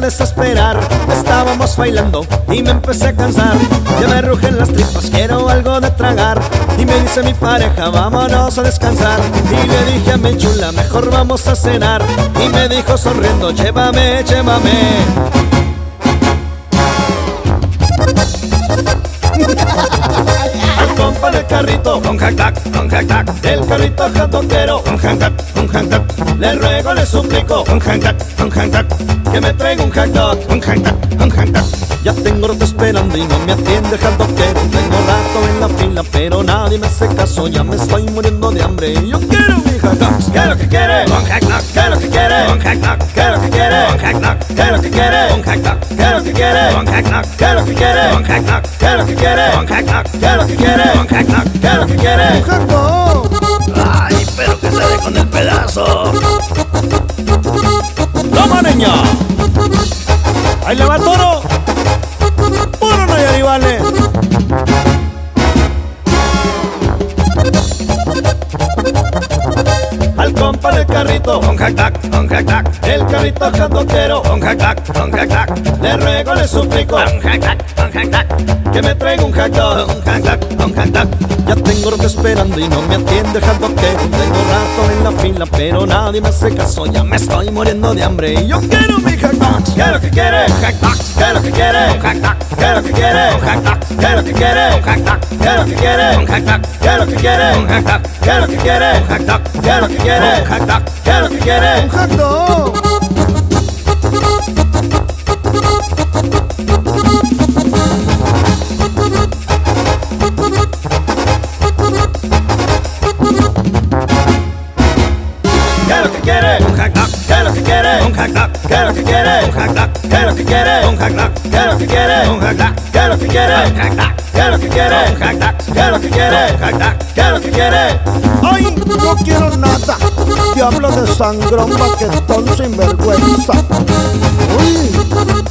desesperar. Estábamos bailando y me empecé a cansar. Ya me rugen las tripas, quiero algo de tragar. Y me dice mi pareja, vámonos a descansar. Y le dije a mi chula, mejor vamos a cenar. Y me dijo sonriendo, llévame, llévame. Al compa del carrito, con hack-tac, con hack-tac. El carrito jatoquero, con hack-tac, con hack-tac. Le ruego, le suplico, con hack-tac, con hack-tac, que me traiga un hack-dog, con hack-tac, con hack-tac. Ya tengo rato esperando y no me atiende el jatoquero. Tengo rato en la fila pero nadie me hace caso. Ya me estoy muriendo de hambre y yo quiero mi hack-dog. ¿Qué es lo que quiere? Un hack-dog. ¿Qué es lo que quiere? Un hack-dog. ¿Qué es lo que quiere? Un hack-dog. ¿Qué es lo que quiere? Un hack-dog. ¿Qué es lo que quiere? Un hack-dog. ¿Qué es lo que quiere? Un hack-dog. ¿Qué es lo que quiere? Un hack-dog. ¿Qué es lo que quiere? Un hack-dog. ¿Qué es lo que quiere? Un hack-dog. Ay, pero que se dé con el pedazo. ¡Toma, niña! ¡Ahí le va el toro! ¡Puro Nayari, vale! Al compa del carrito, Con hack-tac, con hack-tac. el carrito jatoquero, Con hack-tac, con hack-tac. le ruego, le suplico, Con hack-tac, con hack-tac. que me traiga un hack-dog. Con hack-tac, con hack-tac. Ya tengo rato esperando y no me atiende el jatoquero. Tengo rato en la fila pero nadie me hace caso. Ya me estoy muriendo de hambre y yo quiero mi hack-dog. ¿Qué es lo que quiere? Con hack-tac, ¿Qué es lo que quiere? con hack-tac. ¿Qué es lo que quiere? Con hack-tac, ¿Qué es lo que quiere? con hack-tac. ¿Qué es lo que quiere? Con hack-tac, ¿Qué es lo que quiere? con hack-tac. ¿Qué es lo que quiere? Con hack-tac, ¿Qué es lo que quiere? con hack-tac. ¿Qué es lo que quiere? Un hack-dog. ¿Qué es lo que quiere? Con hack-tac, ¿Qué es lo que quiere? con hack-tac. ¿Qué es lo que quiere? Con hack-tac, ¿Qué es lo que quiere? con hack-tac. ¿Qué es lo que quiere? Con hack-tac, ¿Qué es lo que quiere? con hack-tac. ¿Qué es lo que quiere? Con hack-tac, ¿Qué es lo que quiere? con hack-tac. ¿Qué es lo que quiere? Ay, no quiero nada. Diablo de sangrón, baquetón sinvergüenza. Uy.